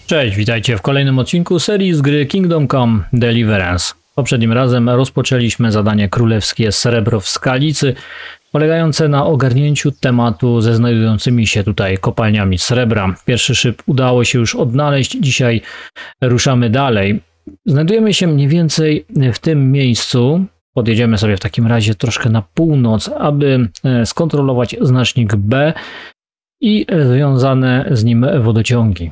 Cześć, witajcie w kolejnym odcinku serii z gry Kingdom Come Deliverance. Poprzednim razem rozpoczęliśmy zadanie królewskie Srebro w Skalicy, polegające na ogarnięciu tematu ze znajdującymi się tutaj kopalniami srebra. Pierwszy szyb udało się już odnaleźć, dzisiaj ruszamy dalej. Znajdujemy się mniej więcej w tym miejscu. Podjedziemy sobie w takim razie troszkę na północ, aby skontrolować znacznik B i związane z nim wodociągi.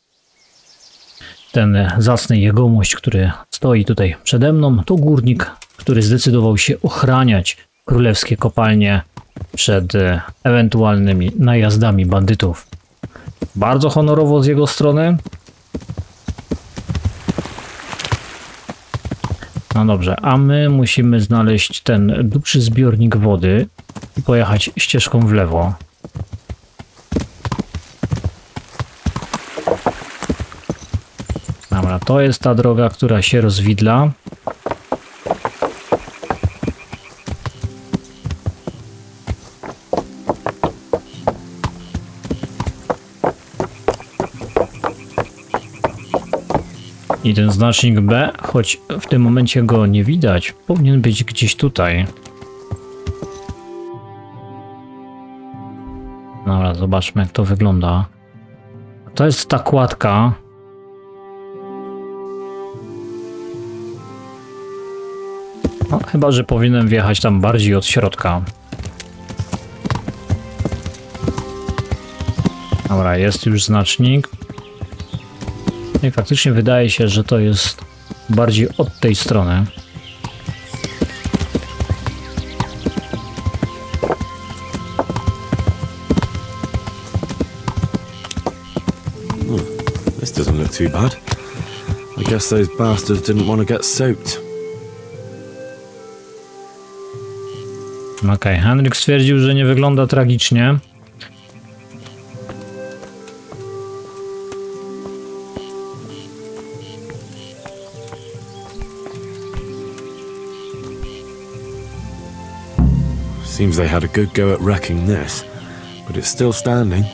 Ten zacny jegomość, który stoi tutaj przede mną, to górnik, który zdecydował się ochraniać królewskie kopalnie przed ewentualnymi najazdami bandytów. Bardzo honorowo z jego strony. No dobrze, a my musimy znaleźć ten duży zbiornik wody i pojechać ścieżką w lewo. Dobra, to jest ta droga, która się rozwidla. I ten znacznik B, choć w tym momencie go nie widać, powinien być gdzieś tutaj. Dobra, zobaczmy, jak to wygląda. To jest ta kładka. No, chyba że powinienem wjechać tam bardziej od środka. Dobra, jest już znacznik. I faktycznie wydaje się, że to jest bardziej od tej strony. This doesn't look too bad. I guess those bastards didn't want to get soaked. Okej, Henryk stwierdził, że nie wygląda tragicznie. Seems they had a good go at wrecking this, but it's still standing.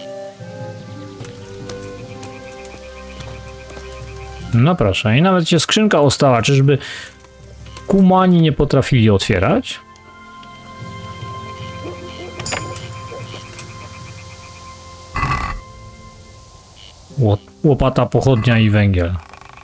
No proszę, i nawet się skrzynka ostała. Czyżby kumani nie potrafili otwierać? Łopata, pochodnia i węgiel.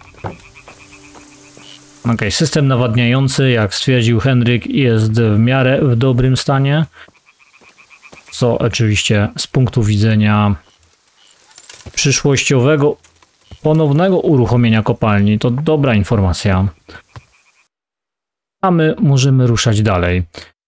Ok, system nawadniający, jak stwierdził Henryk, jest w miarę w dobrym stanie. Co oczywiście z punktu widzenia przyszłościowego, ponownego uruchomienia kopalni to dobra informacja. A my możemy ruszać dalej.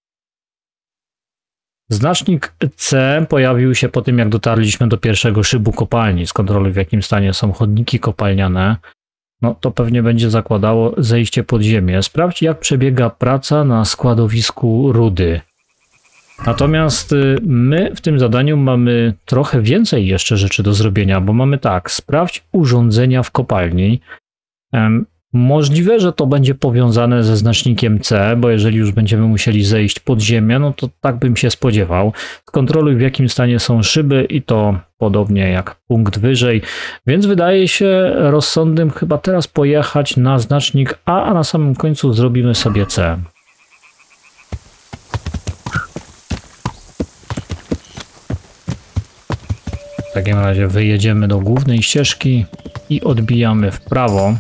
Znacznik C pojawił się po tym, jak dotarliśmy do pierwszego szybu kopalni. Skontroluj, w jakim stanie są chodniki kopalniane. No to pewnie będzie zakładało zejście pod ziemię. Sprawdź, jak przebiega praca na składowisku rudy. Natomiast my w tym zadaniu mamy trochę więcej jeszcze rzeczy do zrobienia, bo mamy tak, sprawdź urządzenia w kopalni. Możliwe, że to będzie powiązane ze znacznikiem C, bo jeżeli już będziemy musieli zejść pod ziemię, no to tak bym się spodziewał. Skontroluj, w jakim stanie są szyby i to podobnie jak punkt wyżej, więc wydaje się rozsądnym chyba teraz pojechać na znacznik A, a na samym końcu zrobimy sobie C. W takim razie wyjedziemy do głównej ścieżki i odbijamy w prawo.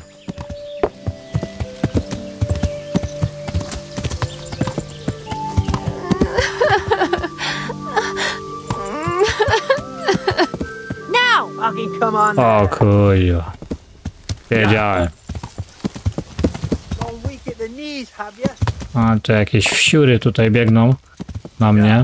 O kurwa. Wiedziałem. A to jakieś wsiury tutaj biegną na mnie.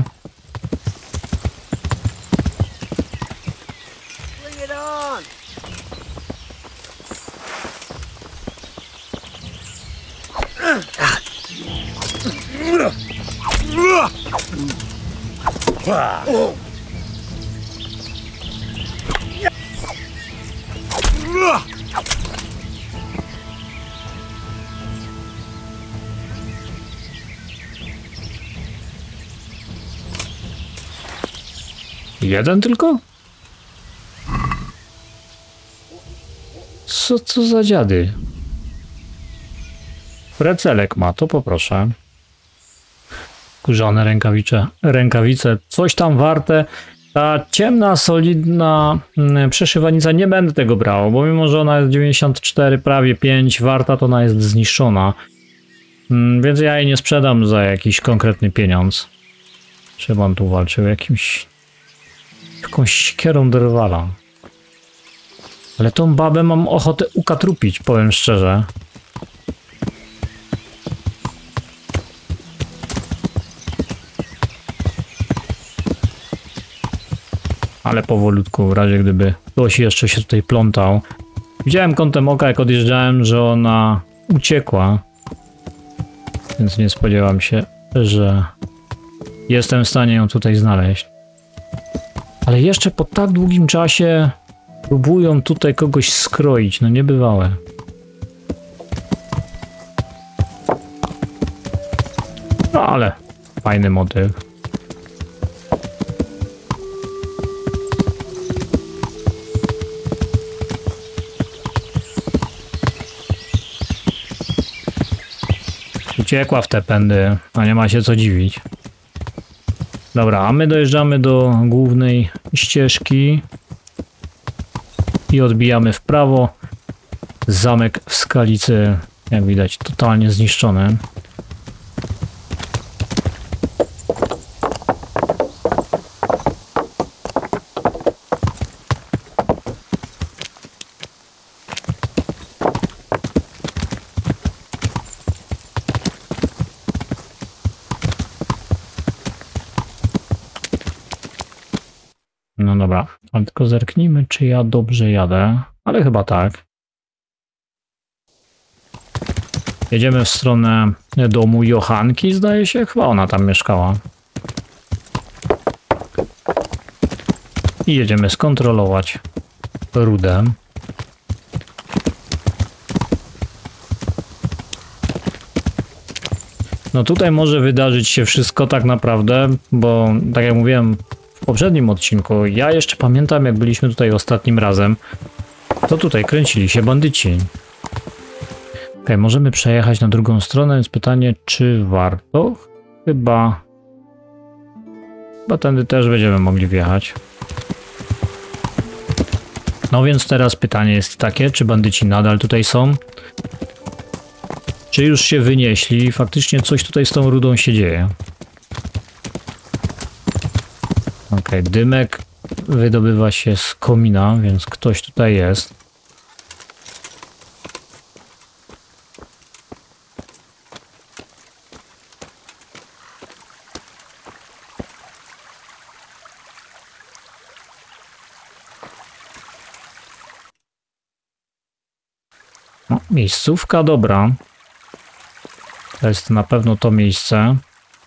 Jeden tylko? Co za dziady? Precelek ma, to poproszę. Kurzone rękawice, coś tam warte. Ta ciemna, solidna przeszywanica, nie będę tego brał, bo mimo, że ona jest 94, prawie 5 warta, to ona jest zniszczona. Więc ja jej nie sprzedam za jakiś konkretny pieniądz. Czy on tu walczył jakąś siekierą drwala. Ale tą babę mam ochotę ukatrupić, powiem szczerze. Ale powolutku, w razie gdyby ktoś jeszcze się tutaj plątał. Widziałem kątem oka, jak odjeżdżałem, że ona uciekła. Więc nie spodziewam się, że jestem w stanie ją tutaj znaleźć. Ale jeszcze po tak długim czasie próbują tutaj kogoś skroić, no niebywałe. No ale fajny motyw. Uciekła w te pędy, a nie ma się co dziwić. Dobra, a my dojeżdżamy do głównej ścieżki i odbijamy w prawo. Zamek w Skalicy, jak widać, totalnie zniszczony. No dobra, ale tylko zerknijmy, czy ja dobrze jadę, ale chyba tak. Jedziemy w stronę domu Johanki, zdaje się, chyba ona tam mieszkała. I jedziemy skontrolować rudę. No tutaj może wydarzyć się wszystko tak naprawdę, bo tak jak mówiłem w poprzednim odcinku, ja jeszcze pamiętam, jak byliśmy tutaj ostatnim razem, to tutaj kręcili się bandyci. Okej, możemy przejechać na drugą stronę, więc pytanie, czy warto? Chyba tędy też będziemy mogli wjechać. No więc teraz pytanie jest takie, czy bandyci nadal tutaj są? Czy już się wynieśli i faktycznie coś tutaj z tą rudą się dzieje? Okej, dymek wydobywa się z komina, więc ktoś tutaj jest. No, miejscówka dobra. To jest na pewno to miejsce.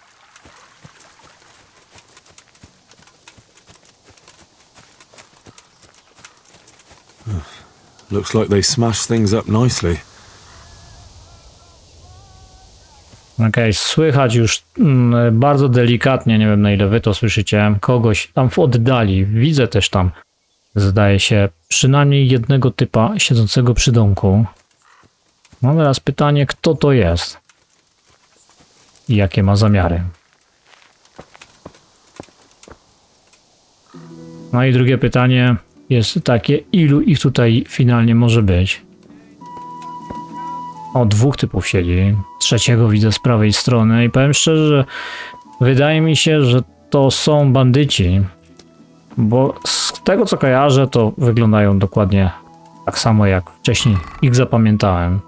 Looks like they smashed things up nicely. Okej, słychać już bardzo delikatnie, nie wiem na ile wy to słyszycie, kogoś tam w oddali. Widzę też tam, zdaje się, przynajmniej jednego typa siedzącego przy domku. No teraz pytanie, kto to jest? I jakie ma zamiary? No i drugie pytanie jest takie, ilu ich tutaj finalnie może być? O, dwóch typów siedzi. Trzeciego widzę z prawej strony i powiem szczerze, że wydaje mi się, że to są bandyci. Bo z tego co kojarzę, to wyglądają dokładnie tak samo jak wcześniej ich zapamiętałem.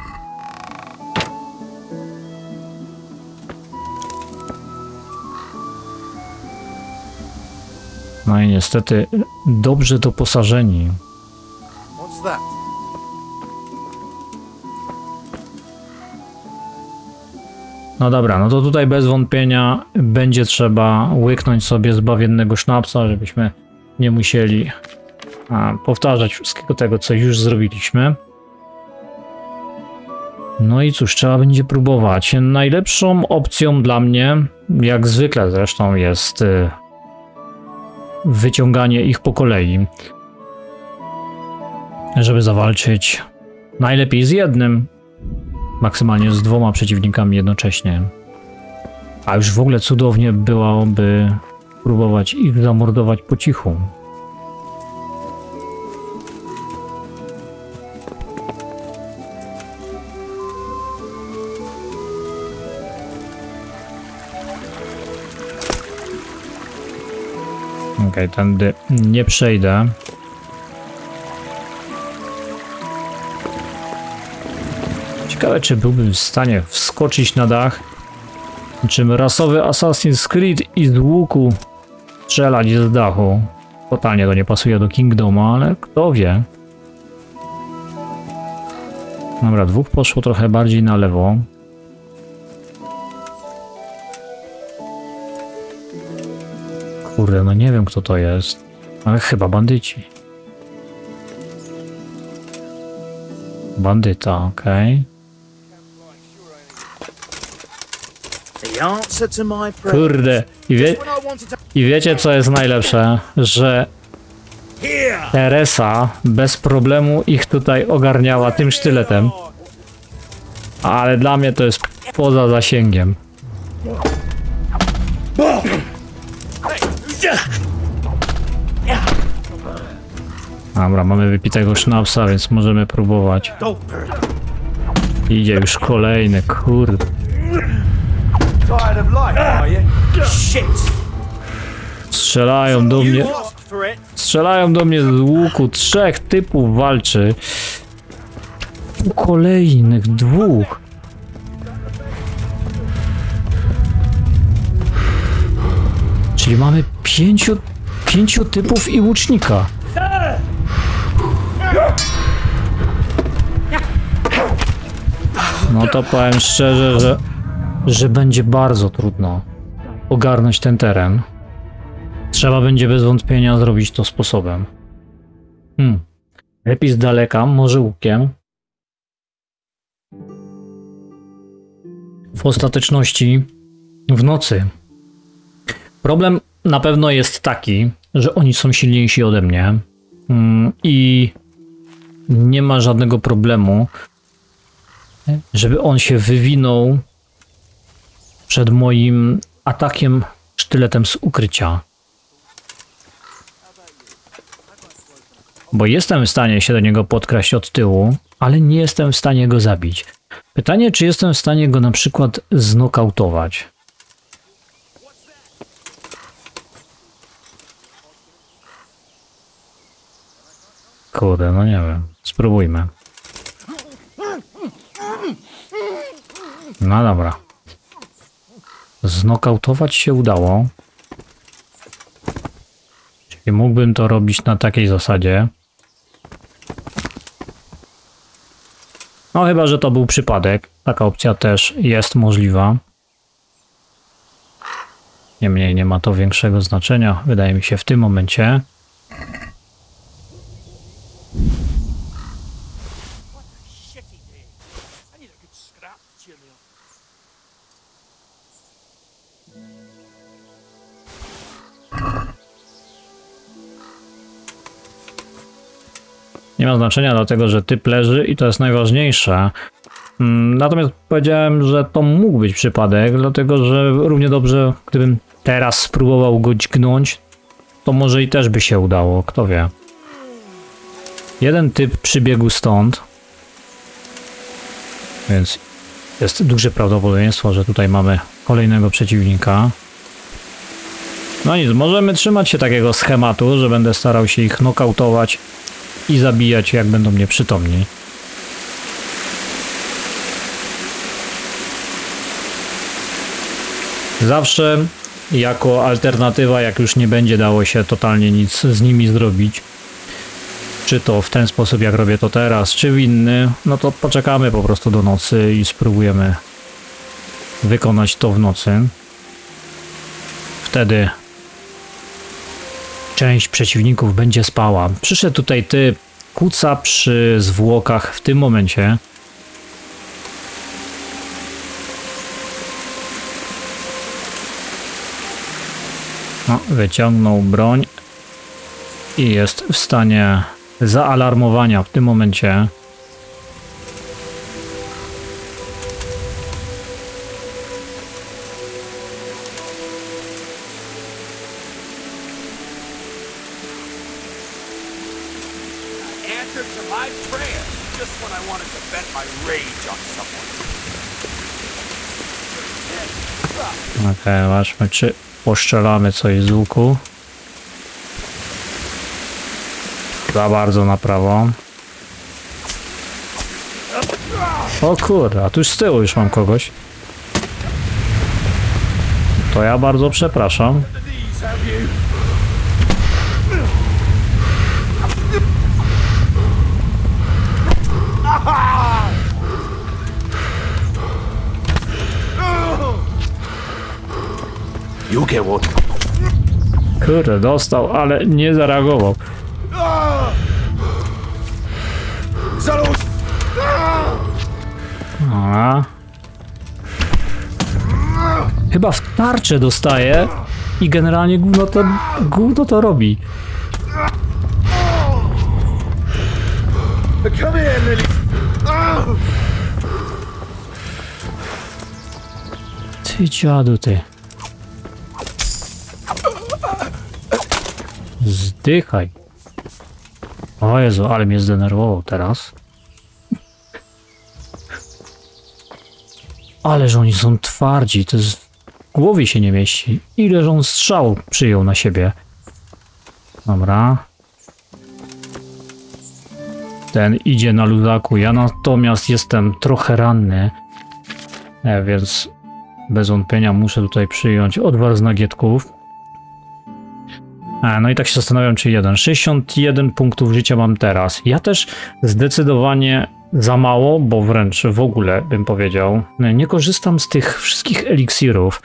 No i niestety dobrze doposażeni. What's that? No dobra, no to tutaj bez wątpienia będzie trzeba łyknąć sobie zbawiennego sznapsa, żebyśmy nie musieli powtarzać wszystkiego tego, co już zrobiliśmy. No i cóż, trzeba będzie próbować. Najlepszą opcją dla mnie, jak zwykle zresztą, jest wyciąganie ich po kolei. żeby zawalczyć najlepiej z jednym, maksymalnie z 2 przeciwnikami jednocześnie. A już w ogóle cudownie byłoby próbować ich zamordować po cichu. Okej, tędy nie przejdę. Ciekawe, czy byłbym w stanie wskoczyć na dach, czym rasowy Assassin's Creed i z łuku strzelać z dachu. Totalnie to nie pasuje do Kingdoma, ale kto wie. Dobra, 2 poszło trochę bardziej na lewo. Kurde, no nie wiem, kto to jest, ale chyba bandyci. Bandyta, okej. Kurde, i wiecie, co jest najlepsze? Że Teresa bez problemu ich tutaj ogarniała tym sztyletem. Ale dla mnie to jest poza zasięgiem. Dobra, mamy wypitego sznapsa, więc możemy próbować. Idzie już kolejny, kurde. Strzelają do mnie. Strzelają do mnie z łuku. 3 typów walczy. Kolejnych 2. Czyli mamy 5 typów i łucznika. No to powiem szczerze, że będzie bardzo trudno ogarnąć ten teren. Trzeba będzie bez wątpienia zrobić to sposobem. Lepiej z daleka, może łukiem. W ostateczności w nocy. Problem na pewno jest taki, że oni są silniejsi ode mnie i nie ma żadnego problemu, żeby on się wywinął przed moim atakiem sztyletem z ukrycia. Bo jestem w stanie się do niego podkraść od tyłu, ale nie jestem w stanie go zabić. Pytanie, czy jestem w stanie go na przykład znokautować. Kurde, no nie wiem. Spróbujmy. No dobra. Znokautować się udało. Czyli mógłbym to robić na takiej zasadzie. No chyba, że to był przypadek. Taka opcja też jest możliwa. Niemniej nie ma to większego znaczenia, wydaje mi się, w tym momencie. Nie ma znaczenia, dlatego że typ leży i to jest najważniejsze. Natomiast powiedziałem, że to mógł być przypadek, dlatego że równie dobrze, gdybym teraz spróbował go dźgnąć, to może i też by się udało, kto wie. Jeden typ przybiegł stąd, więc jest duże prawdopodobieństwo, że tutaj mamy kolejnego przeciwnika. No nic, możemy trzymać się takiego schematu, że będę starał się ich nokautować i zabijać, jak będą nieprzytomni. Zawsze jako alternatywa, jak już nie będzie dało się totalnie nic z nimi zrobić, czy to w ten sposób, jak robię to teraz, czy w inny, no to poczekamy po prostu do nocy i spróbujemy wykonać to w nocy. Wtedy część przeciwników będzie spała. Przyszedł tutaj typ, kuca przy zwłokach w tym momencie. No, wyciągnął broń i jest w stanie zaalarmowania w tym momencie. Answer to my prayer, just when I wanted to vent my rage on someone. Okej, zobaczmy, czy poszczelamy coś z łuku. Za bardzo na prawo. O kurde, a tu już z tyłu już mam kogoś. To ja bardzo przepraszam. You get what? Kurde, dostał, ale nie zareagował. A. Chyba w tarczę dostaje i generalnie gówno to robi. Come here, Lily. Ty dziadu, ty. Zdychaj. O Jezu, ale mnie zdenerwował teraz. Ależ oni są twardzi, to jest... w głowie się nie mieści. Ileż on strzał przyjął na siebie. Dobra. Ten idzie na luzaku, ja natomiast jestem trochę ranny. Więc bez wątpienia muszę tutaj przyjąć odwar z nagietków. No i tak się zastanawiam, czy 61 punktów życia mam teraz. Ja też zdecydowanie za mało, bo wręcz w ogóle bym powiedział, nie korzystam z tych wszystkich eliksirów.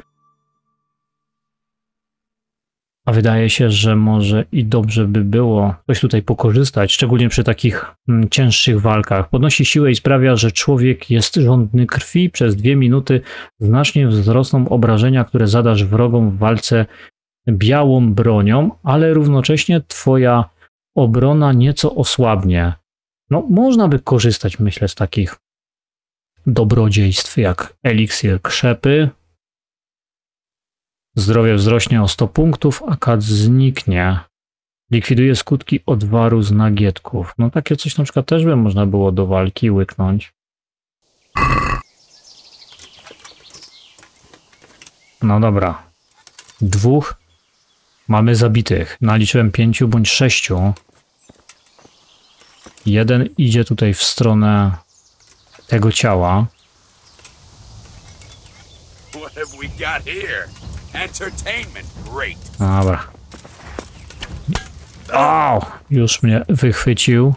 A wydaje się, że może i dobrze by było coś tutaj pokorzystać, szczególnie przy takich cięższych walkach. Podnosi siłę i sprawia, że człowiek jest żądny krwi. Przez 2 minuty znacznie wzrosną obrażenia, które zadasz wrogom w walce białą bronią, ale równocześnie twoja obrona nieco osłabnie. No, można by korzystać, myślę, z takich dobrodziejstw jak eliksir krzepy. Zdrowie wzrośnie o 100 punktów, a kat zniknie. Likwiduje skutki odwaru z nagietków. No takie coś na przykład też by można było do walki łyknąć. No dobra. 2 mamy zabitych. Naliczyłem 5 bądź 6. Jeden idzie tutaj w stronę tego ciała. What have we got here? Entertainment, great. Dobra. Au! Już mnie wychwycił.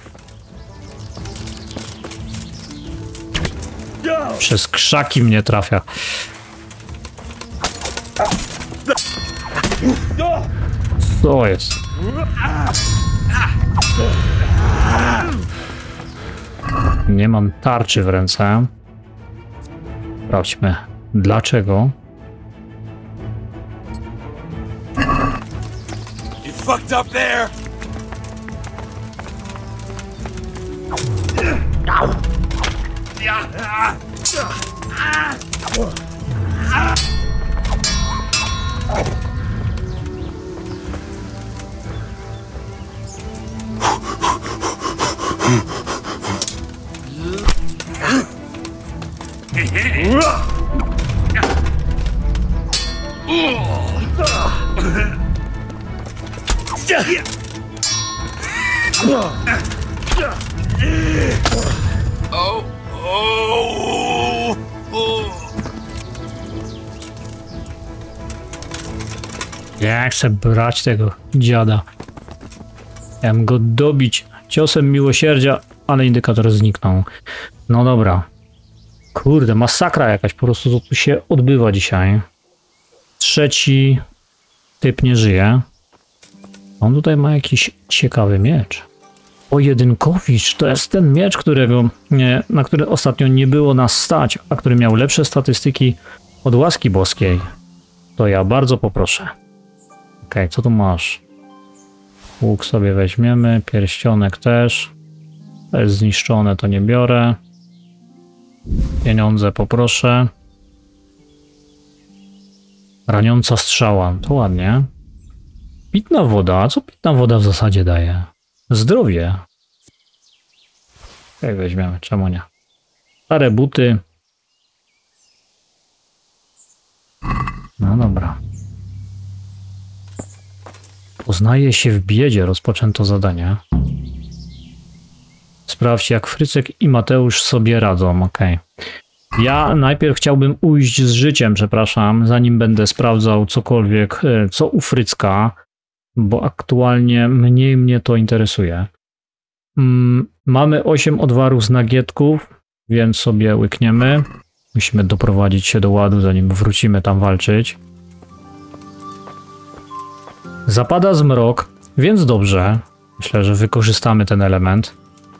Przez krzaki mnie trafia. Co jest? Nie mam tarczy w ręce. Sprawdźmy, dlaczego. You fucked up there. Ja chcę brać tego dziada. Chciałem go dobić ciosem miłosierdzia, ale indykator zniknął. No dobra. Kurde, masakra jakaś po prostu to tu się odbywa dzisiaj. 3 typ nie żyje. On tutaj ma jakiś ciekawy miecz. Pojedynkowicz to jest ten miecz, na który ostatnio nie było nas stać, a który miał lepsze statystyki od łaski boskiej. To ja bardzo poproszę. Okej, co tu masz? Łuk sobie weźmiemy, pierścionek też. To jest zniszczone, to nie biorę. Pieniądze poproszę. Raniąca strzała, to ładnie. Pitna woda, a co pitna woda w zasadzie daje? Zdrowie. Okej, weźmiemy, czemu nie? Stare buty. No dobra. Poznaje się w biedzie, rozpoczęto zadanie. Sprawdź, jak Frycek i Mateusz sobie radzą, okej. Ja najpierw chciałbym ujść z życiem, przepraszam, zanim będę sprawdzał cokolwiek, co u Frycka, bo aktualnie mniej mnie to interesuje. Mamy 8 odwarów z nagietków, więc sobie łykniemy. Musimy doprowadzić się do ładu, zanim wrócimy tam walczyć. Zapada zmrok, więc dobrze. Myślę, że wykorzystamy ten element.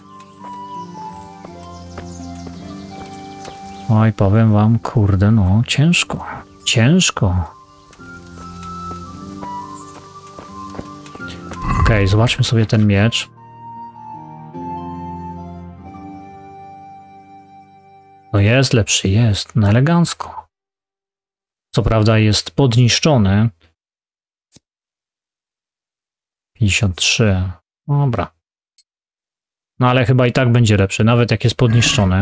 Oj, powiem wam, kurde, no, ciężko. Ciężko. Okej, zobaczmy sobie ten miecz. No jest lepszy, jest, no elegancko. Co prawda jest podniszczony. 53. Dobra. No ale chyba i tak będzie lepszy, nawet jak jest podniszczony.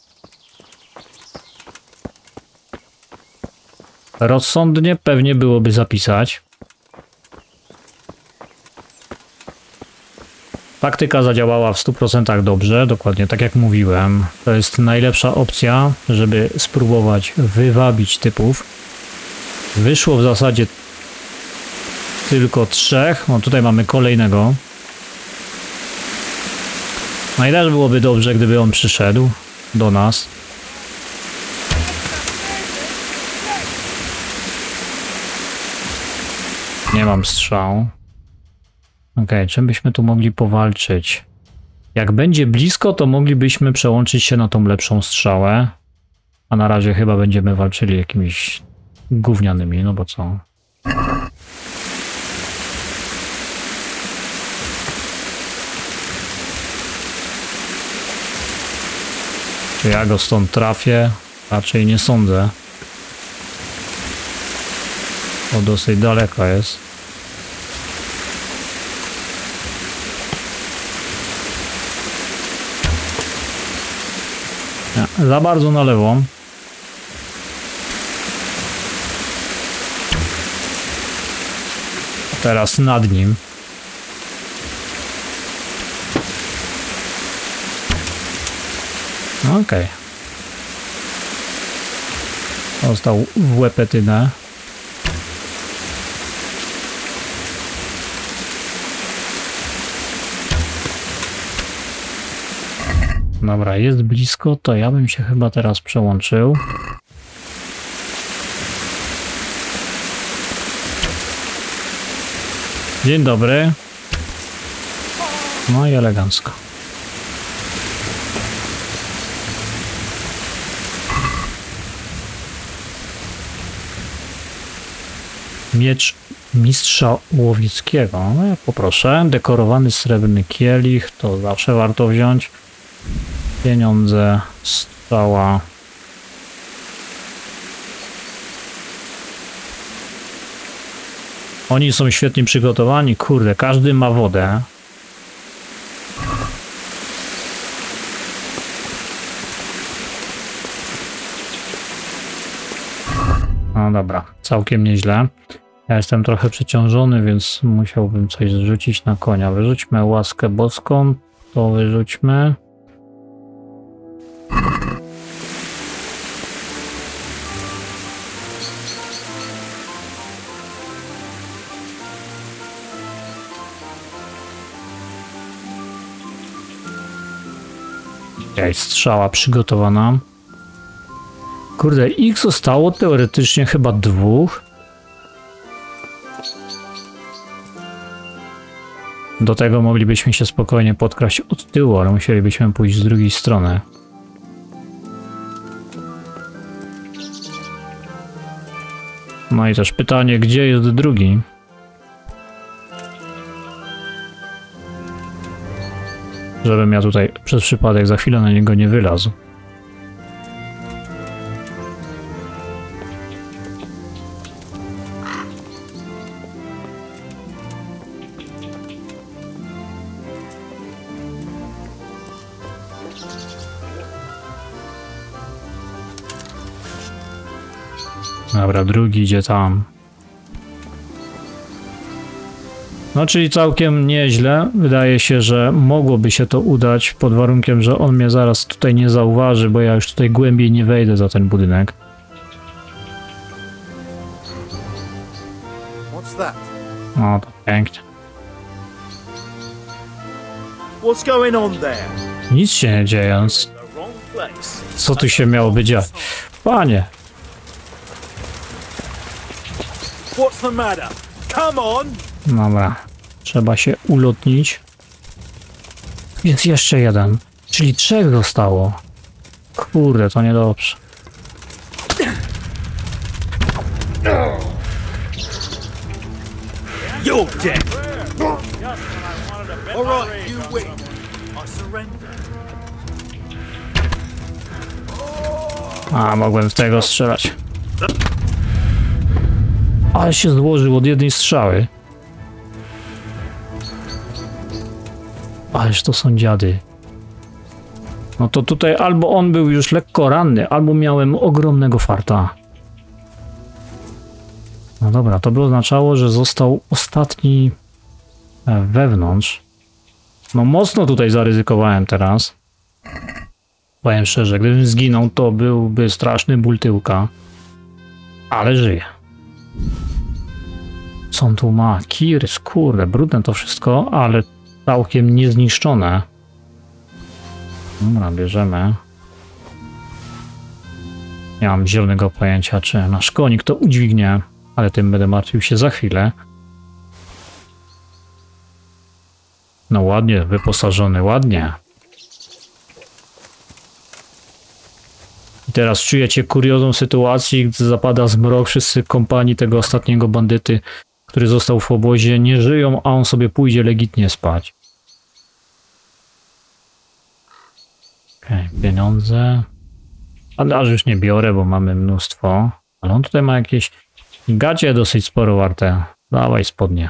Rozsądnie pewnie byłoby zapisać. Taktyka zadziałała w 100% dobrze, dokładnie tak jak mówiłem. To jest najlepsza opcja, żeby spróbować wywabić typów. Wyszło w zasadzie tylko 3. No tutaj mamy kolejnego. No i też byłoby dobrze, gdyby on przyszedł do nas. Nie mam strzału. Okej, czym byśmy tu mogli powalczyć? Jak będzie blisko, to moglibyśmy przełączyć się na tą lepszą strzałę. A na razie chyba będziemy walczyli jakimiś gównianymi, no bo co? Czy ja go stąd trafię? Raczej nie sądzę. Bo dosyć daleko jest. Nie, za bardzo na lewo. Teraz nad nim. Okej. Został w łepetynę. Dobra, jest blisko, to ja bym się chyba teraz przełączył. Dzień dobry. No i elegancko. Miecz mistrza łowieckiego. No ja poproszę. Dekorowany srebrny kielich, to zawsze warto wziąć. Pieniądze, strzała. Oni są świetnie przygotowani. Kurde, każdy ma wodę. No dobra, całkiem nieźle. Ja jestem trochę przeciążony, więc musiałbym coś zrzucić na konia. Wyrzućmy łaskę boską, to wyrzućmy. Jest strzała przygotowana. Kurde, ich zostało teoretycznie chyba 2. Do tego moglibyśmy się spokojnie podkraść od tyłu, ale musielibyśmy pójść z drugiej strony. No i też pytanie, gdzie jest drugi? Żebym ja tutaj przez przypadek za chwilę na niego nie wylazł. Dobra, drugi idzie tam. No, czyli całkiem nieźle. Wydaje się, że mogłoby się to udać pod warunkiem, że on mnie zaraz tutaj nie zauważy, bo ja już tutaj głębiej nie wejdę za ten budynek. What's that? No, to pięknie. What's going on there? Nic się nie dzieje. The wrong place. Co tu się miałoby dziać? Panie! What's the matter? Come on! Dobra, trzeba się ulotnić. Jest jeszcze jeden, czyli 3 zostało. Kurde, to niedobrze. You're dead. All right, you win. I surrender. A, mogłem z tego strzelać. Ale się złożył od jednej strzały. Ależ to są dziady. No to tutaj albo on był już lekko ranny, albo miałem ogromnego farta. No dobra, to by oznaczało, że został ostatni wewnątrz. No mocno tutaj zaryzykowałem teraz. Powiem szczerze, gdybym zginął, to byłby straszny ból tyłka. Ale żyje. Co on tu ma? Kirs, kurde, brudne to wszystko, ale całkiem niezniszczone. Dobra, bierzemy. Nie mam zielonego pojęcia, czy nasz konik to udźwignie, ale tym będę martwił się za chwilę. No ładnie, wyposażony, ładnie. I teraz czujecie kuriozum sytuacji, gdy zapada zmrok, wszyscy kompanii tego ostatniego bandyty, który został w obozie, nie żyją, a on sobie pójdzie legitnie spać. Okej, pieniądze. Bandaży już nie biorę, bo mamy mnóstwo. Ale on tutaj ma jakieś gacie dosyć sporo warte. Dawaj spodnie.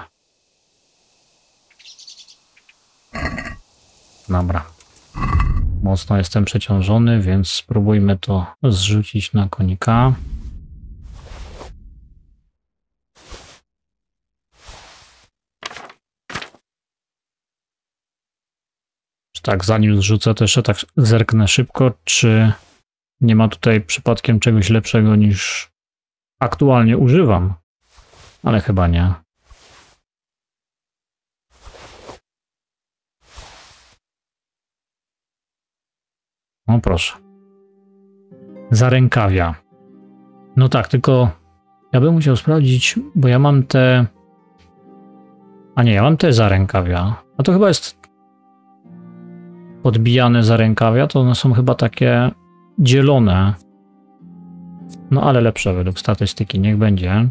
Dobra. Mocno jestem przeciążony, więc spróbujmy to zrzucić na konika. Tak, zanim zrzucę, to jeszcze tak zerknę szybko, czy nie ma tutaj przypadkiem czegoś lepszego niż aktualnie używam. Ale chyba nie. No proszę. Zarękawia. No tak, tylko ja bym musiał sprawdzić, bo ja mam te... A nie, ja mam te zarękawia. A to chyba jest... Podbijane zarękawia, to one są chyba takie dzielone. No ale lepsze według statystyki, niech będzie.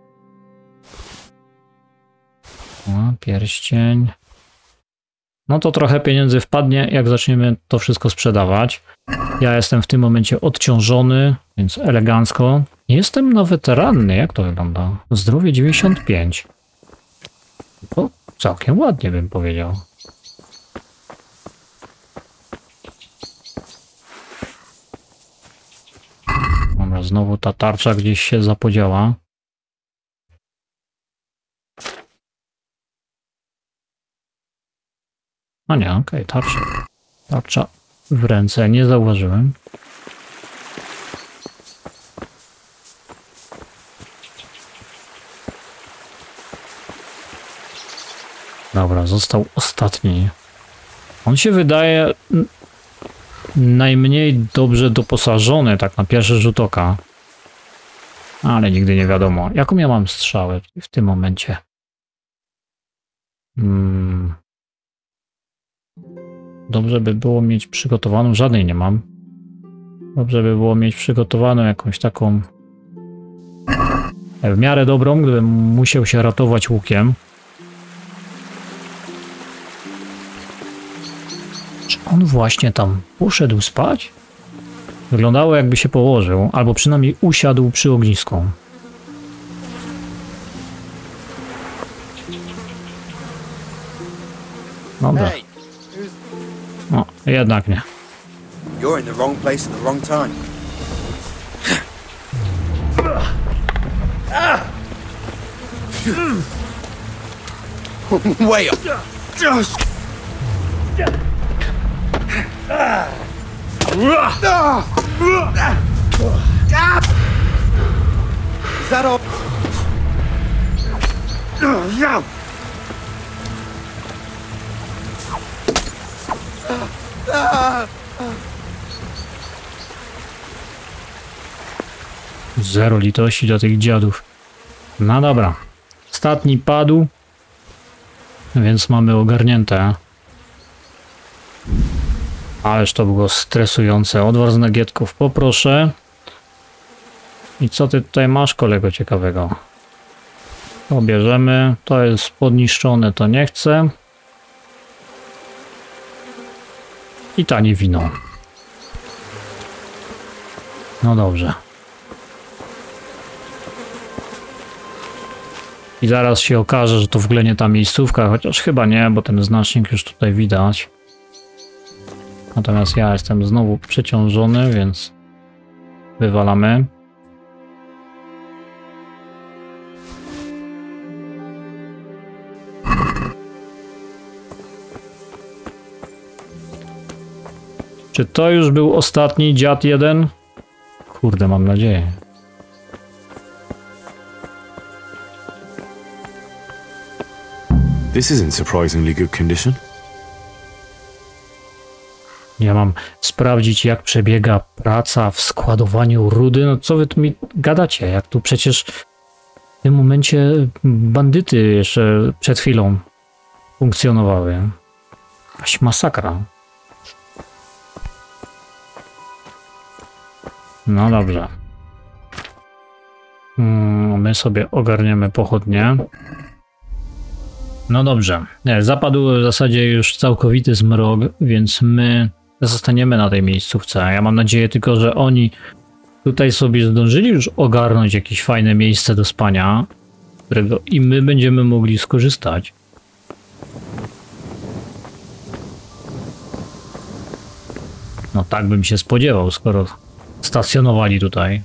O, pierścień. No to trochę pieniędzy wpadnie, jak zaczniemy to wszystko sprzedawać. Ja jestem w tym momencie odciążony, więc elegancko. Jestem nawet ranny, jak to wygląda? Zdrowie 95. To całkiem ładnie bym powiedział. Dobra, znowu ta tarcza gdzieś się zapodziała. A nie, okej, tarcza. Tarcza w ręce, nie zauważyłem. Dobra, został ostatni. On się wydaje najmniej dobrze doposażony, tak na pierwszy rzut oka. Ale nigdy nie wiadomo. Jaką ja mam strzałę w tym momencie? Dobrze by było mieć przygotowaną, żadnej nie mam. Dobrze by było mieć przygotowaną jakąś taką w miarę dobrą, gdybym musiał się ratować łukiem. on właśnie tam poszedł spać? Wyglądało, jakby się położył, albo przynajmniej usiadł przy ognisku. Dobra. Hey, who's... No, jednak nie. You're in the wrong place at the wrong time. Way up. Is that all? Zero litości do tych dziadów. No dobra. Ostatni padł. Więc mamy ogarnięte. Ależ to było stresujące. Odwar z nagietków poproszę. I co ty tutaj masz, kolego, ciekawego? To bierzemy. To jest podniszczone, to nie chcę. I tanie wino. No dobrze. I zaraz się okaże, że to w ogóle nie ta miejscówka, chociaż chyba nie, bo ten znacznik już tutaj widać. Natomiast ja jestem znowu przeciążony, więc wywalamy. Czy to już był ostatni dziad jeden? Kurde, mam nadzieję. This isn't surprisingly good condition. Ja mam sprawdzić, jak przebiega praca w składowaniu rudy. No co wy tu mi gadacie? Jak tu przecież w tym momencie bandyty jeszcze przed chwilą funkcjonowały. Jakaś masakra. No dobrze. My sobie ogarniemy pochodnie. No dobrze. Nie, zapadł w zasadzie już całkowity zmrok, więc my zostaniemy na tej miejscówce. Ja mam nadzieję tylko, że oni tutaj sobie zdążyli już ogarnąć jakieś fajne miejsce do spania, którego i my będziemy mogli skorzystać. No tak bym się spodziewał, skoro stacjonowali tutaj.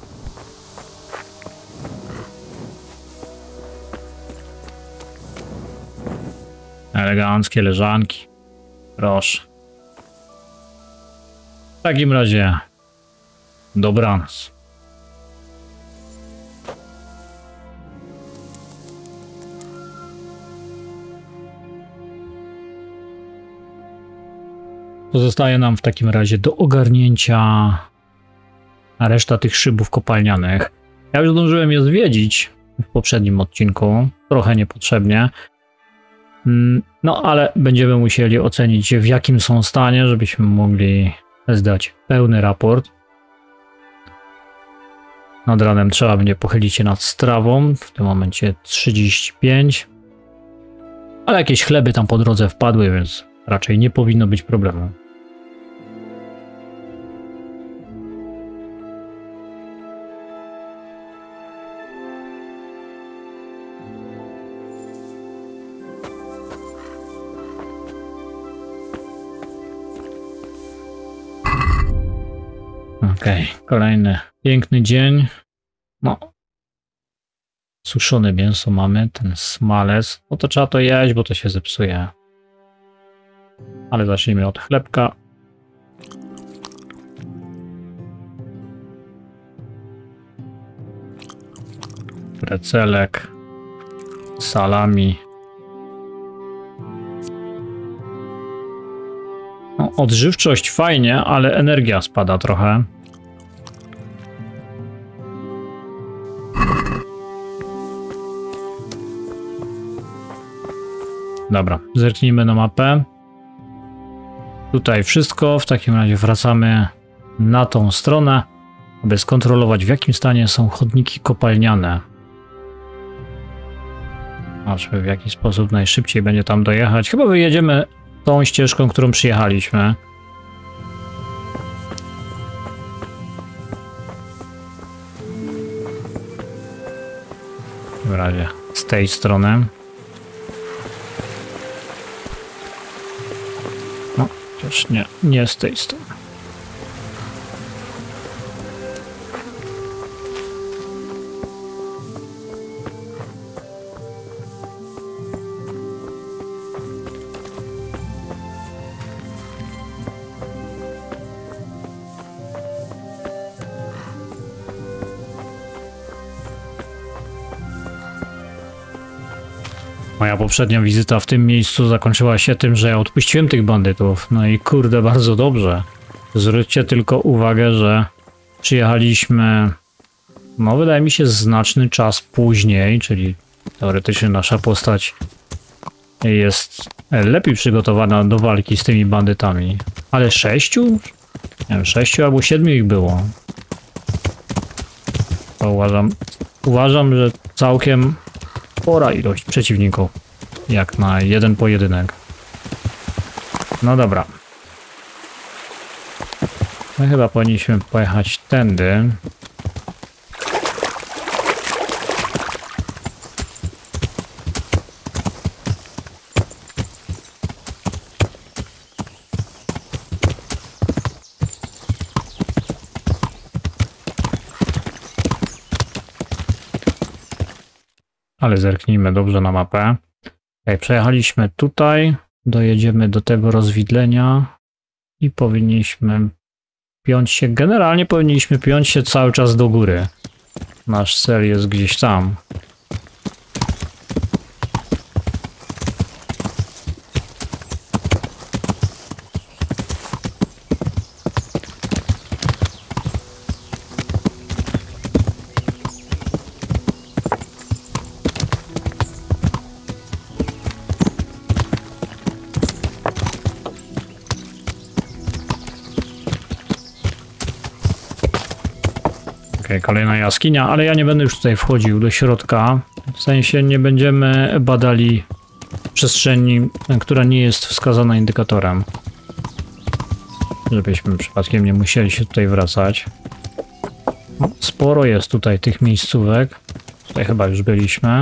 Eleganckie leżanki. Proszę. W takim razie dobranoc. Pozostaje nam w takim razie do ogarnięcia reszta tych szybów kopalnianych. Ja już zdążyłem je zwiedzić w poprzednim odcinku. Trochę niepotrzebnie. No, ale będziemy musieli ocenić, w jakim są stanie, żebyśmy mogli zdać pełny raport. Nad ranem trzeba będzie pochylić się nad strawą. W tym momencie 35. Ale jakieś chleby tam po drodze wpadły, więc raczej nie powinno być problemu. Okej, kolejny piękny dzień. No, suszone mięso mamy, ten smalec. No to trzeba to jeść, bo to się zepsuje. Ale zacznijmy od chlebka. Precelek, salami. No, odżywczość fajnie, ale energia spada trochę. Dobra, zerknijmy na mapę. Tutaj wszystko. W takim razie wracamy na tą stronę, aby skontrolować, w jakim stanie są chodniki kopalniane. Zobaczmy, w jaki sposób najszybciej będzie tam dojechać. Chyba wyjedziemy tą ścieżką, którą przyjechaliśmy. W razie z tej strony. No, chociaż nie z tej strony. Moja poprzednia wizyta w tym miejscu zakończyła się tym, że ja odpuściłem tych bandytów. No i kurde, bardzo dobrze. Zwróćcie tylko uwagę, że przyjechaliśmy, no wydaje mi się, znaczny czas później, czyli teoretycznie nasza postać jest lepiej przygotowana do walki z tymi bandytami. Ale 6? Nie wiem, 6 albo 7 ich było. To uważam, że całkiem spora ilość przeciwników, jak na jeden pojedynek. No dobra. My chyba powinniśmy pojechać tędy. Ale zerknijmy dobrze na mapę. Okay, przejechaliśmy tutaj, dojedziemy do tego rozwidlenia i powinniśmy piąć się, generalnie powinniśmy piąć się cały czas do góry. Nasz cel jest gdzieś tam. Okay, kolejna jaskinia, ale ja nie będę już tutaj wchodził do środka. W sensie nie będziemy badali przestrzeni, która nie jest wskazana indykatorem. Żebyśmy przypadkiem nie musieli się tutaj wracać. Sporo jest tutaj tych miejscówek. Tutaj chyba już byliśmy.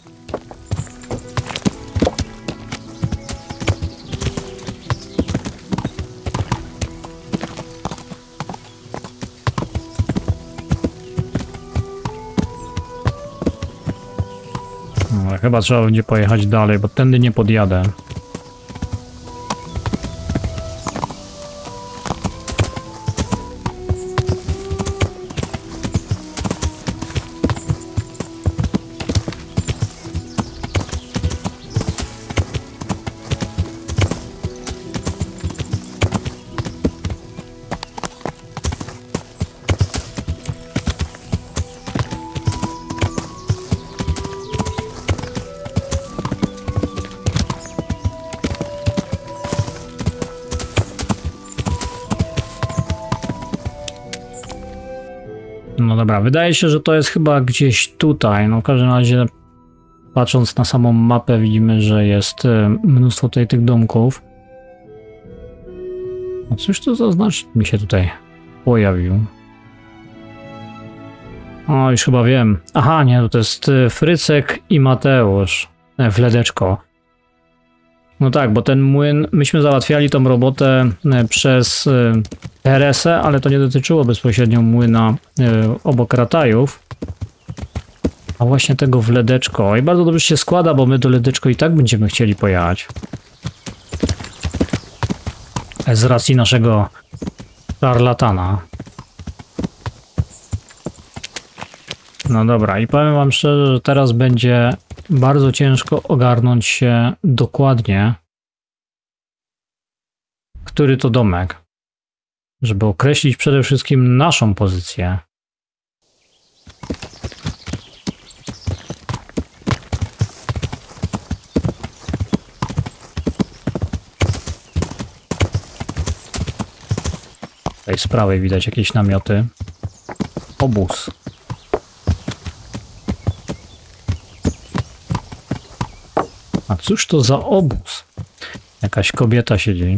Chyba trzeba będzie pojechać dalej, bo tędy nie podjadę. No dobra, wydaje się, że to jest chyba gdzieś tutaj. No w każdym razie, patrząc na samą mapę, widzimy, że jest mnóstwo tutaj tych domków. No cóż to za znacznik mi się tutaj pojawił? O, już chyba wiem. Aha, nie, to jest Frycek i Mateusz. Wledeczko. No tak, bo ten młyn, myśmy załatwiali tą robotę przez Teresę, ale to nie dotyczyło bezpośrednio młyna obok Ratajów. A właśnie tego w Ledeczko. I bardzo dobrze się składa, bo my do Ledeczko i tak będziemy chcieli pojechać. Z racji naszego szarlatana. No dobra, i powiem wam szczerze, że teraz będzie bardzo ciężko ogarnąć się dokładnie, który to domek, żeby określić przede wszystkim naszą pozycję. Tutaj z prawej widać jakieś namioty. Obóz. A cóż to za obóz? Jakaś kobieta siedzi.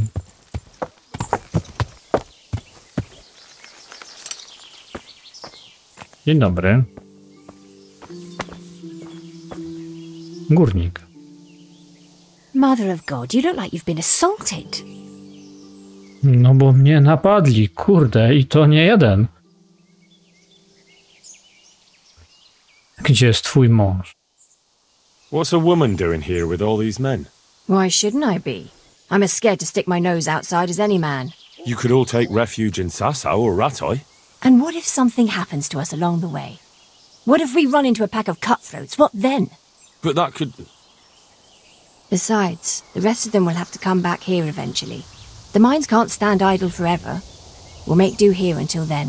Dzień dobry. Górnik. Mother of God, you look like you've been assaulted. No bo mnie napadli, kurde, i to nie jeden. Gdzie jest twój mąż? What's a woman doing here with all these men? Why shouldn't I be? I'm as scared to stick my nose outside as any man. You could all take refuge in Sasau or Rattay. And what if something happens to us along the way? What if we run into a pack of cutthroats? What then? But that could... Besides, the rest of them will have to come back here eventually. The mines can't stand idle forever. We'll make do here until then.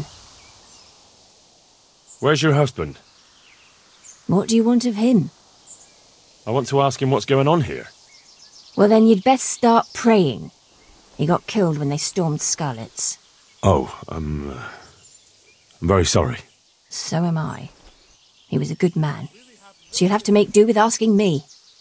Where's your husband? What do you want of him? I want to ask him what's going on here. Well, then you'd best start praying. He got killed when they stormed Scarlet's. Oh, I'm very sorry. So am I. He was a good man. So you'll have to make do with asking me.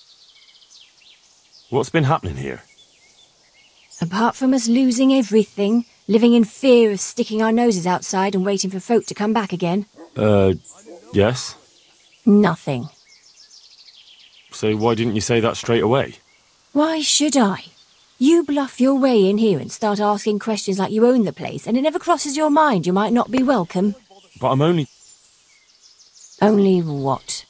What's been happening here? Apart from us losing everything, living in fear of sticking our noses outside and waiting for folk to come back again. Yes? Nothing. So why didn't you say that straight away? Why should I? You bluff your way in here and start asking questions like you own the place, and it never crosses your mind you might not be welcome. But I'm only... Only what?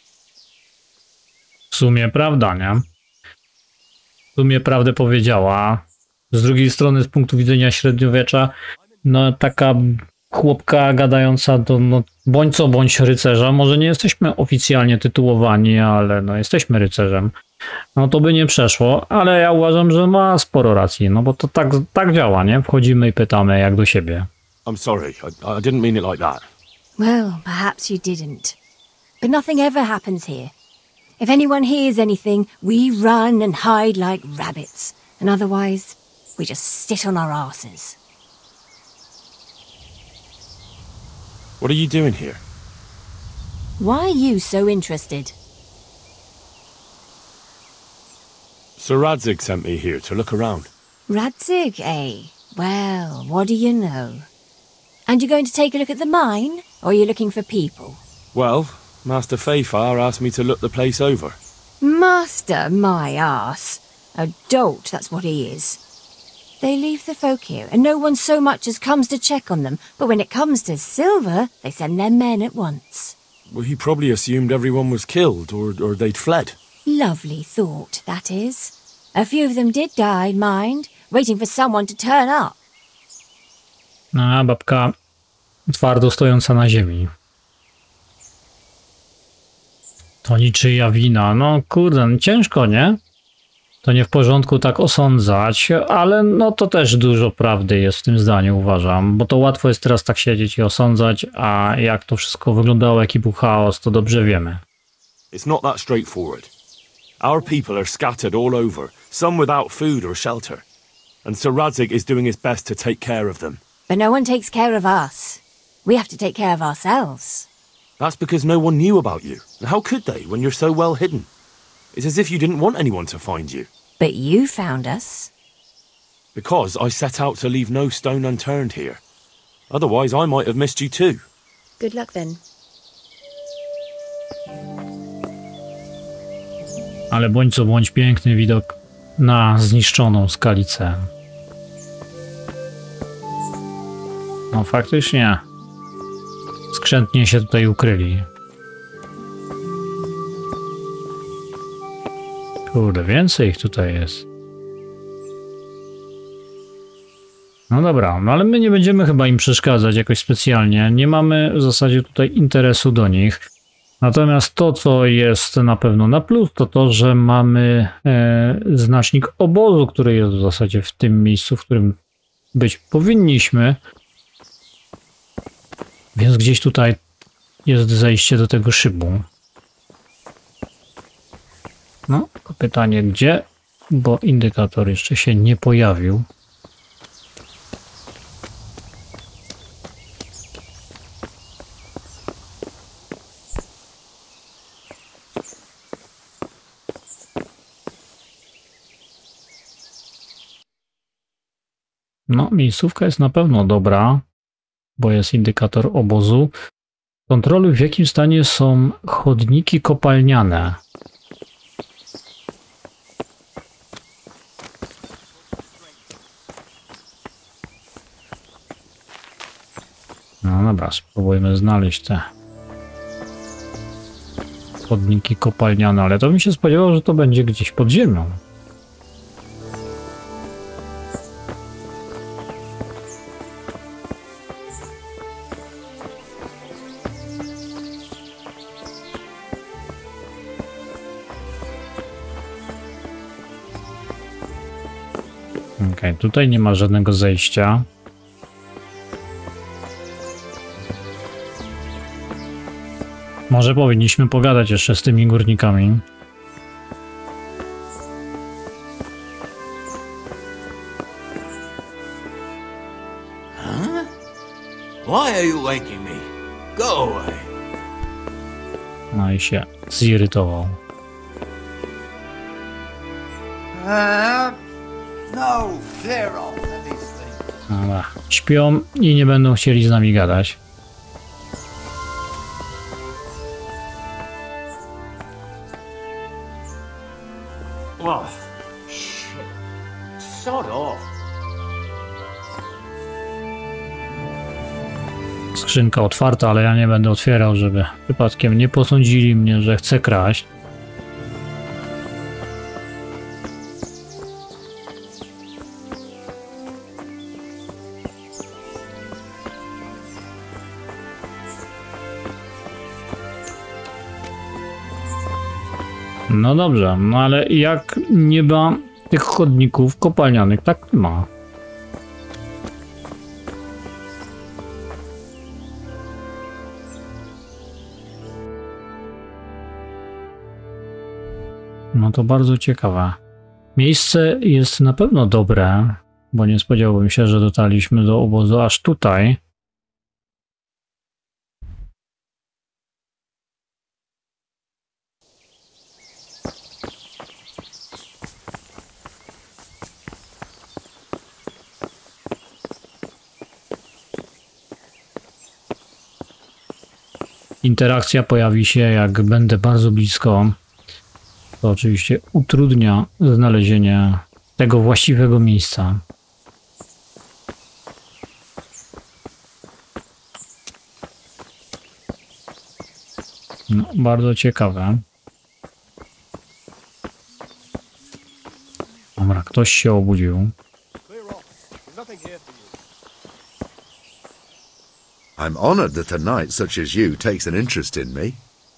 W sumie prawda, nie? W sumie prawdę powiedziała. Z drugiej strony, z punktu widzenia średniowiecza, no taka chłopka gadająca do, no, bądź co bądź rycerza. Może nie jesteśmy oficjalnie tytułowani, ale no jesteśmy rycerzem. No to by nie przeszło, ale ja uważam, że ma sporo racji, no bo to tak działa, nie? Wchodzimy i pytamy jak do siebie. I'm sorry, I didn't mean it like that. Well, perhaps you didn't. But nothing ever happens here. If anyone hears anything, we run and hide like rabbits. And otherwise, we just sit on our asses. What are you doing here? Why are you so interested? Sir Radzig sent me here to look around. Radzig, eh? Well, what do you know? And you're going to take a look at the mine? Or are you looking for people? Well, Master Fayfar asked me to look the place over. Master, my ass. A dolt, that's what he is. They leave the folk here, and no one so much as comes to check on them. But when it comes to silver, they send their men at once. Well, he probably assumed everyone was killed, or they'd fled. Lovely thought, that is. A few of them did die, mind, waiting for someone to turn up. A babka twardo stojąca na ziemi. To niczyja wina. No kurde, no ciężko, nie? To nie w porządku tak osądzać, ale no to też dużo prawdy jest w tym zdaniu, uważam, bo to łatwo jest teraz tak siedzieć i osądzać, a jak to wszystko wyglądało, jaki był chaos, to dobrze wiemy. It's not that straightforward. Our people are scattered all over, some without food or shelter. And Sir Radzig is doing his best to take care of them. But no one takes care of us. We have to take care of ourselves. That's because no one knew about you. And how could they, when you're so well hidden? It's as if you didn't want anyone to find you. But you found us. Because I set out to leave no stone unturned here. Otherwise, I might have missed you too. Good luck then. Ale bądź co bądź piękny widok na zniszczoną skalicę. No faktycznie. Skrzętnie się tutaj ukryli. Kurde, więcej ich tutaj jest. No dobra, no ale my nie będziemy chyba im przeszkadzać jakoś specjalnie. Nie mamy w zasadzie tutaj interesu do nich. Natomiast to, co jest na pewno na plus, to to, że mamy znacznik obozu, który jest w zasadzie w tym miejscu, w którym być powinniśmy. Więc gdzieś tutaj jest zejście do tego szybu. No, tylko pytanie gdzie, bo indykator jeszcze się nie pojawił. No, miejscówka jest na pewno dobra, bo jest indykator obozu. Kontroluj, w jakim stanie są chodniki kopalniane. No dobra, spróbujmy znaleźć te chodniki kopalniane, ale to mi się spodziewało, że to będzie gdzieś pod ziemią. Okej, tutaj nie ma żadnego zejścia. Może powinniśmy pogadać jeszcze z tymi górnikami. Huh? Why are you waking me? Go away. No i się zirytował. No, clear off these things. Dobra, śpią i nie będą chcieli z nami gadać. Oh, shit. Sod off. Skrzynka otwarta, ale ja nie będę otwierał, żeby przypadkiem nie posądzili mnie, że chcę kraść. No dobrze, no ale jak nie ma tych chodników kopalnianych, tak nie ma. No to bardzo ciekawe. Miejsce jest na pewno dobre, bo nie spodziewałbym się, że dotarliśmy do obozu aż tutaj. Interakcja pojawi się, jak będę bardzo blisko. To oczywiście utrudnia znalezienie tego właściwego miejsca. No, bardzo ciekawe. Dobra, ktoś się obudził. I'm honored that a knight such as you takes an interest in me.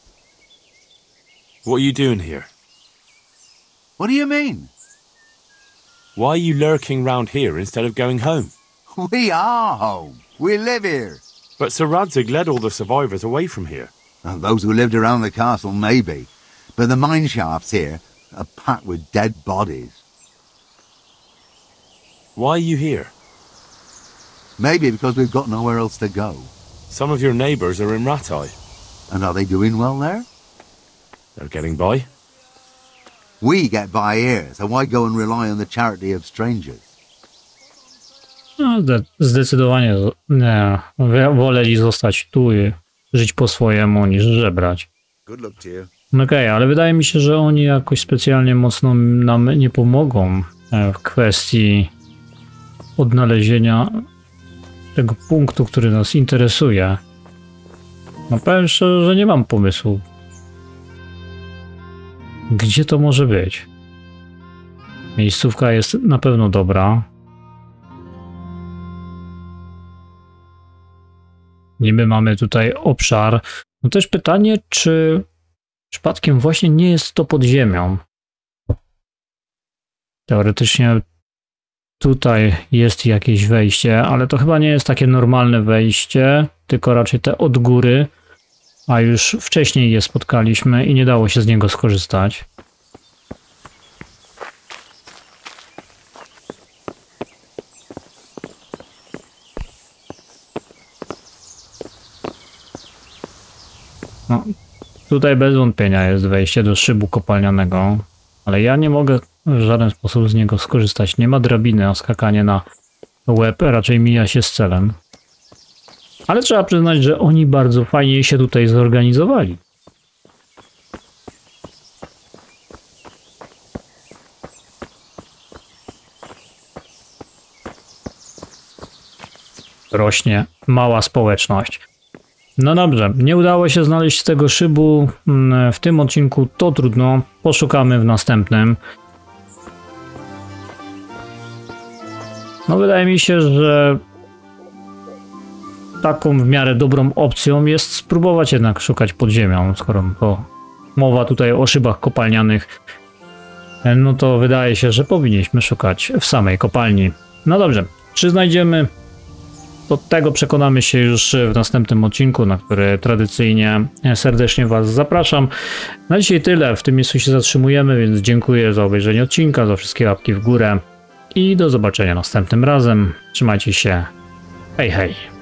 What are you doing here? What do you mean? Why are you lurking round here instead of going home? We are home. We live here. But Sir Radzig led all the survivors away from here. And those who lived around the castle, maybe. But the mine shafts here are packed with dead bodies. Why are you here? Maybe because we've got nowhere else to go. Some of your neighbours are in Rattay. And are they doing well there? They're getting by. We get by here, so why go and rely on the charity of strangers? No, zdecydowanie nie. Woleli zostać tu i żyć po swojemu, niż żebrać. Good luck to you. Okej, ale wydaje mi się, że oni jakoś specjalnie mocno nam nie pomogą w kwestii odnalezienia tego punktu, który nas interesuje. No powiem szczerze, że nie mam pomysłu. Gdzie to może być? Miejscówka jest na pewno dobra. Niby mamy tutaj obszar. No też pytanie, czy przypadkiem właśnie nie jest to pod ziemią. Teoretycznie tutaj jest jakieś wejście, ale to chyba nie jest takie normalne wejście, tylko raczej te od góry, a już wcześniej je spotkaliśmy i nie dało się z niego skorzystać. No, tutaj bez wątpienia jest wejście do szybu kopalnianego, ale ja nie mogę w żaden sposób z niego skorzystać. Nie ma drabiny, a skakanie na łeb raczej mija się z celem. Ale trzeba przyznać, że oni bardzo fajnie się tutaj zorganizowali. Rośnie mała społeczność. No dobrze, nie udało się znaleźć tego szybu w tym odcinku, to trudno, poszukamy w następnym. No wydaje mi się, że taką w miarę dobrą opcją jest spróbować jednak szukać pod ziemią, skoro to mowa tutaj o szybach kopalnianych, no to wydaje się, że powinniśmy szukać w samej kopalni. No dobrze, czy znajdziemy? Do tego przekonamy się już w następnym odcinku, na który tradycyjnie serdecznie Was zapraszam. Na dzisiaj tyle, w tym miejscu się zatrzymujemy, więc dziękuję za obejrzenie odcinka, za wszystkie łapki w górę i do zobaczenia następnym razem. Trzymajcie się, hej hej!